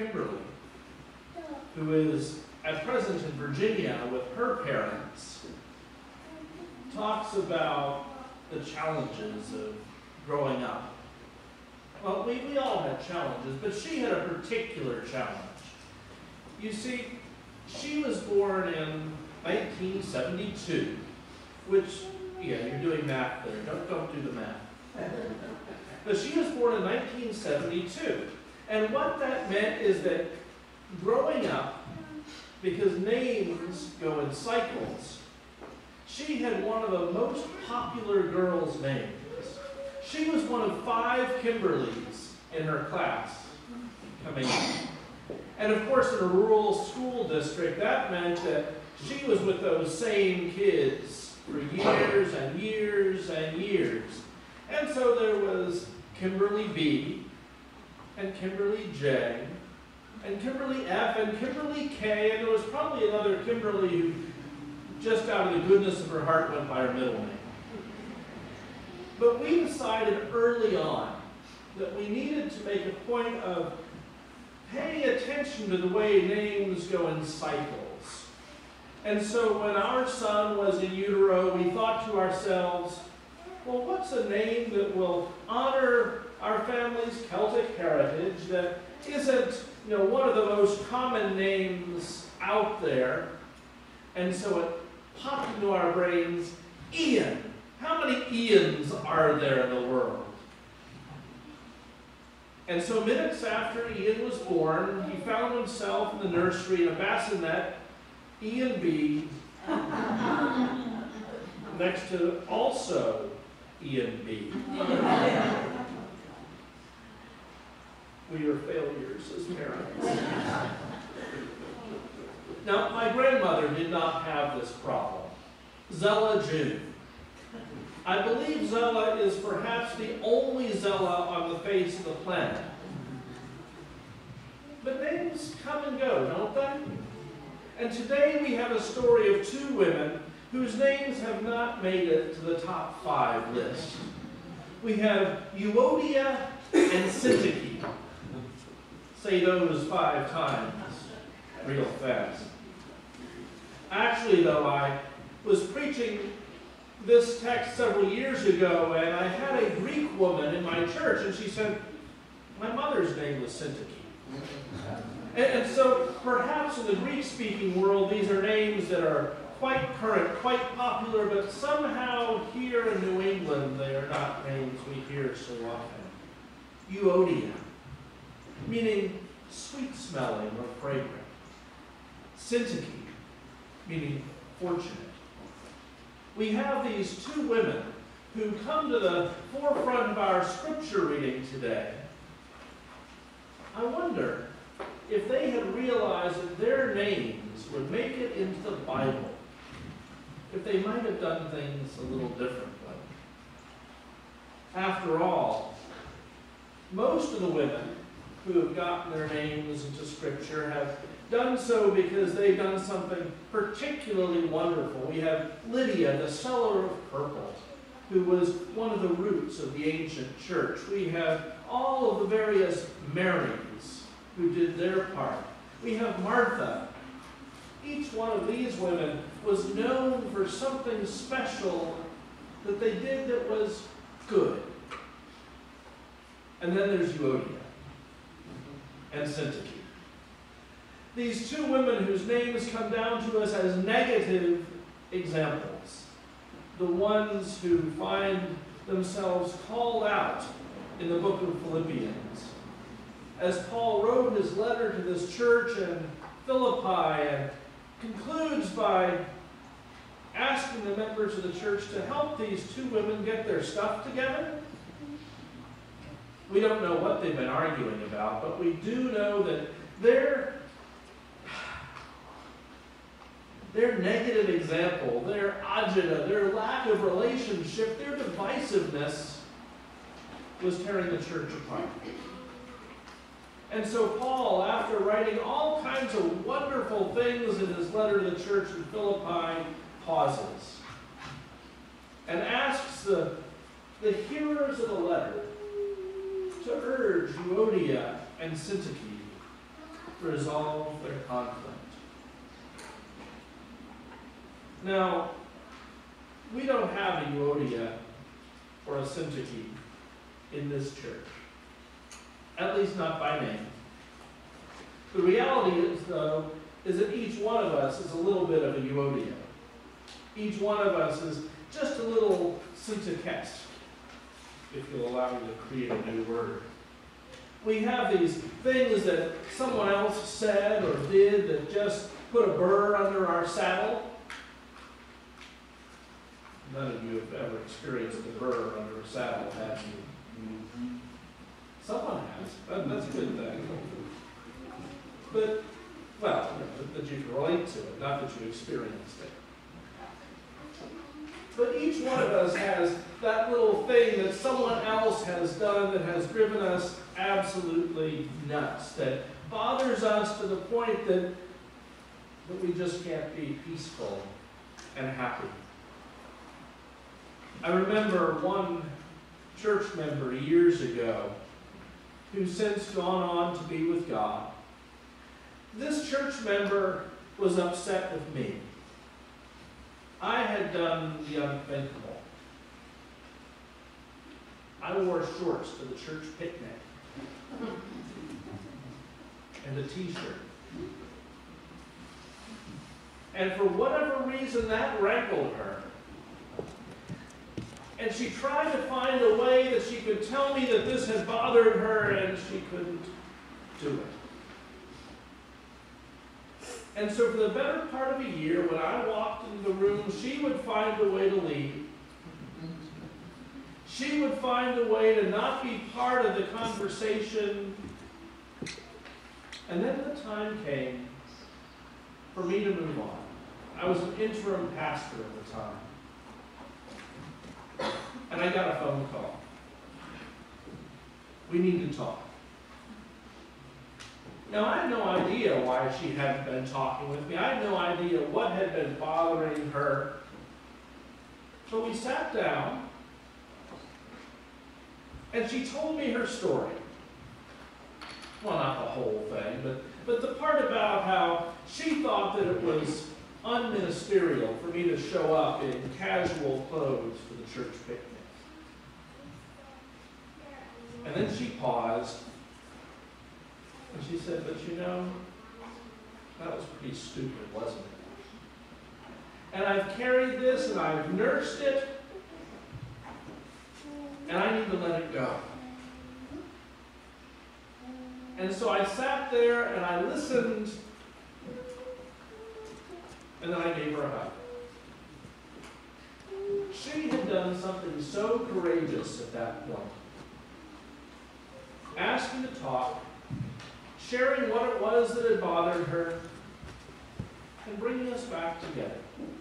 Kimberly, who is at present in Virginia with her parents, talks about the challenges of growing up. Well, we all had challenges, but she had a particular challenge. You see, she was born in 1972, which, yeah, you're doing math there. Don't do the math. But she was born in 1972. And what that meant is that growing up, because names go in cycles, she had one of the most popular girls' names. She was one of 5 Kimberlys in her class coming in. And of course, in a rural school district, that meant that she was with those same kids for years and years and years. And so there was Kimberly B, and Kimberly J, and Kimberly F, and Kimberly K, and there was probably another Kimberly who, just out of the goodness of her heart, went by her middle name. But we decided early on that we needed to make a point of paying attention to the way names go in cycles. And so when our son was in utero, we thought to ourselves, well, what's a name that will honor our family's Celtic heritage that isn't, one of the most common names out there? And so it popped into our brains, Ian. How many Ians are there in the world? And so minutes after Ian was born, he found himself in the nursery in a bassinet, Ian B, next to also Ian B. We are failures as parents. Now, my grandmother did not have this problem. Zella June. I believe Zella is perhaps the only Zella on the face of the planet. But names come and go, don't they? And today we have a story of 2 women whose names have not made it to the top 5 list. We have Euodia and Syntyche. Say those 5 times real fast. Actually, though, I was preaching this text several years ago, and I had a Greek woman in my church, and she said, my mother's name was Syntyche. And so perhaps in the Greek-speaking world, these are names that are quite current, quite popular, but somehow here in New England, they are not names we hear so often. Euodia, meaning sweet-smelling or fragrant. Syntyche, meaning fortunate. We have these 2 women who come to the forefront of our scripture reading today. I wonder if they had realized that their names would make it into the Bible, if they might have done things a little differently. After all, most of the women who have gotten their names into Scripture have done so because they've done something particularly wonderful. We have Lydia, the seller of purple, who was one of the roots of the ancient church. We have all of the various Marys who did their part. We have Martha. Each one of these women was known for something special that they did that was good. And then there's Euodia and Syntyche. These 2 women whose names come down to us as negative examples. The ones who find themselves called out in the book of Philippians. As Paul wrote his letter to this church in Philippi and concludes by asking the members of the church to help these 2 women get their stuff together. We don't know what they've been arguing about, but we do know that their negative example, their agita, their lack of relationship, their divisiveness was tearing the church apart. And so Paul, after writing all kinds of wonderful things in his letter to the church in Philippi, pauses and asks the hearers of the letter to urge Euodia and Syntyche to resolve their conflict. Now, we don't have a Euodia or a Syntyche in this church, at least not by name. The reality is, though, is that each one of us is a little bit of a Euodia. Each one of us is just a little Syntyche, if you'll allow me to create a new word. We have these things that someone else said or did that just put a burr under our saddle. None of you have ever experienced a burr under a saddle, have you? Someone has. That's a good thing. But, well, that you can relate to it, not that you experienced it. But each one of us has that little thing that someone else has done that has driven us absolutely nuts, that bothers us to the point that we just can't be peaceful and happy. I remember one church member years ago who's since gone on to be with God. This church member was upset with me. I had done the unthinkable. I wore shorts to the church picnic and a t-shirt. And for whatever reason, that rankled her. And she tried to find a way that she could tell me that this had bothered her, and she couldn't do it. And so for the better part of a year, when I walked into the room, she would find a way to leave. She would find a way to not be part of the conversation. And then the time came for me to move on. I was an interim pastor at the time. And I got a phone call. We need to talk. Now, I had no idea why she hadn't been talking with me. I had no idea what had been bothering her. So we sat down, and she told me her story. Well, not the whole thing, but the part about how she thought that it was unministerial for me to show up in casual clothes for the church picnic. And then she paused, and she said, but you know, that was pretty stupid, wasn't it? And I've carried this, and I've nursed it, and I need to let it go. And so I sat there, and I listened, and then I gave her a hug. She had done something so courageous at that point. Asking to talk, sharing what it was that had bothered her, and bringing us back together.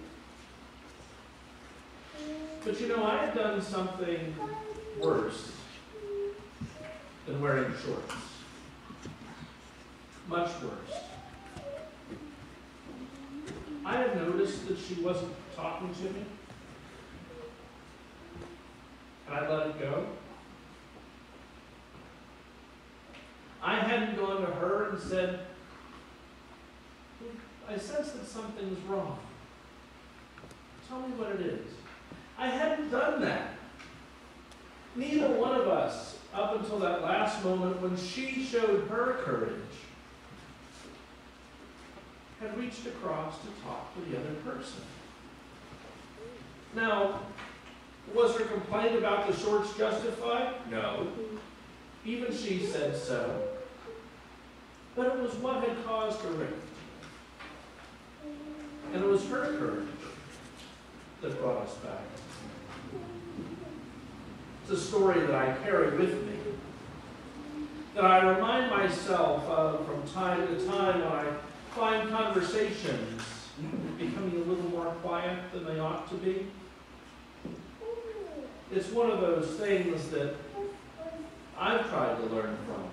But you know, I had done something worse than wearing shorts. Much worse. I had noticed that she wasn't talking to me, and I let it go. I hadn't gone to her and said, I sense that something's wrong. Tell me what it is. I hadn't done that. Neither one of us, up until that last moment when she showed her courage, had reached across to talk to the other person. Now, was her complaint about the shorts justified? No. Even she said so. But it was what had caused the rift. And it was her courage that brought us back. It's a story that I carry with me, that I remind myself of from time to time when I find conversations becoming a little more quiet than they ought to be. It's one of those things that I've tried to learn from.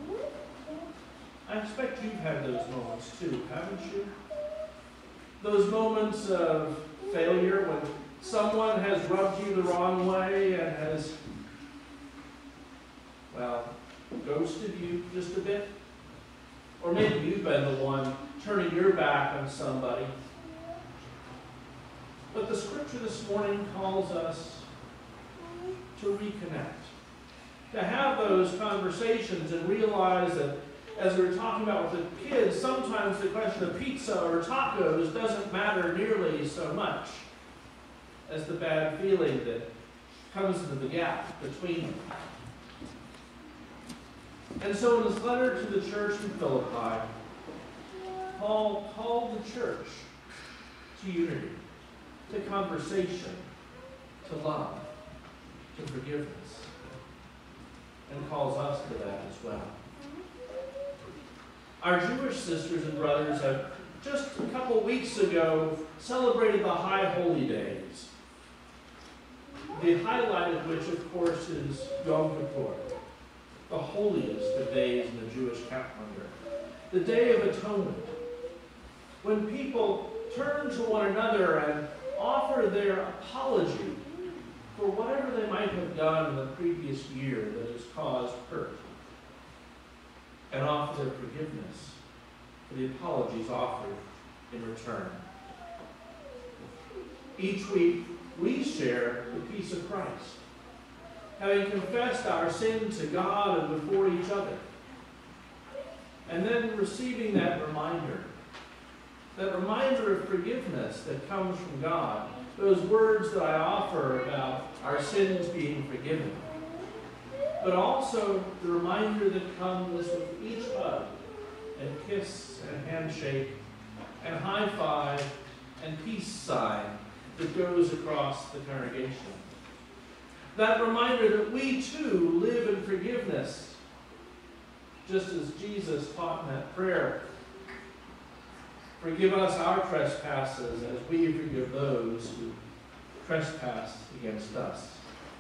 I expect you've had those moments too, haven't you? Those moments of failure when someone has rubbed you the wrong way and has, well, ghosted you just a bit. Or maybe you've been the one turning your back on somebody. But the scripture this morning calls us to reconnect, to have those conversations and realize that, as we were talking about with the kids, sometimes the question of pizza or tacos doesn't matter nearly so much as the bad feeling that comes into the gap between them. And so in his letter to the church in Philippi, Paul called the church to unity, to conversation, to love, to forgiveness, and calls us to that as well. Our Jewish sisters and brothers have just a couple weeks ago celebrated the High Holy Days, the highlight of which, of course, is Yom Kippur, the holiest of days in the Jewish calendar, the Day of Atonement, when people turn to one another and offer their apology for whatever they might have done in the previous year that has caused hurt, and offer their forgiveness for the apologies offered in return. Each week, we share the peace of Christ, having confessed our sin to God and before each other, and then receiving that reminder of forgiveness that comes from God, those words that I offer about our sins being forgiven, but also the reminder that comes with each hug and kiss and handshake and high five and peace sign that goes across the congregation. That reminder that we too live in forgiveness, just as Jesus taught in that prayer. Forgive us our trespasses as we forgive those who trespass against us.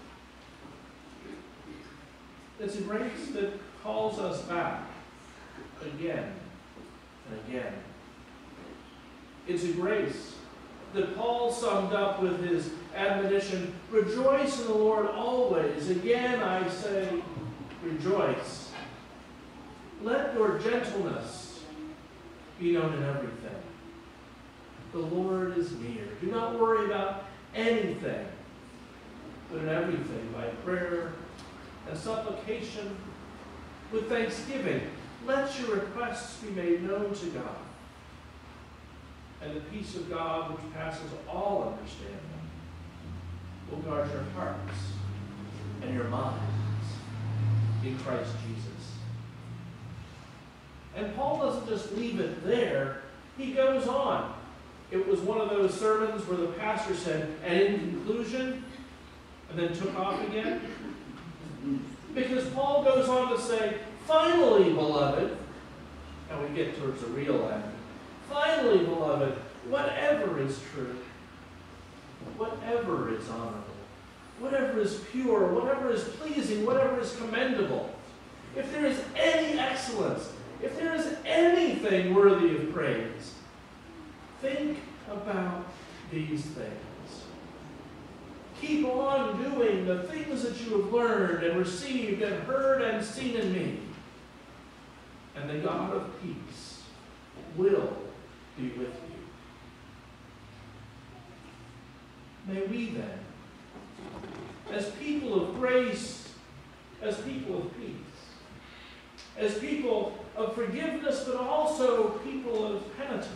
It's a grace that calls us back again and again. It's a grace that Paul summed up with his admonition, rejoice in the Lord always. Again I say, rejoice. Let your gentleness be known in everything. The Lord is near. Do not worry about anything, but in everything by prayer and supplication with thanksgiving. Let your requests be made known to God. And the peace of God, which passes all understanding, will guard your hearts and your minds in Christ Jesus. And Paul doesn't just leave it there. He goes on. It was one of those sermons where the pastor said, and in conclusion, and then took off again. Because Paul goes on to say, finally, beloved, and we get towards the real end. Finally, beloved, whatever is true, whatever is honorable, whatever is pure, whatever is pleasing, whatever is commendable, if there is any excellence, if there is anything worthy of praise, think about these things. Keep on doing the things that you have learned and received and heard and seen in me. And the God of peace will be with you. May we then, as people of grace, as people of peace, as people of forgiveness, but also people of penitence,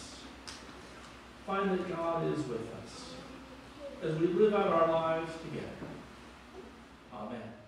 find that God is with us as we live out our lives together. Amen.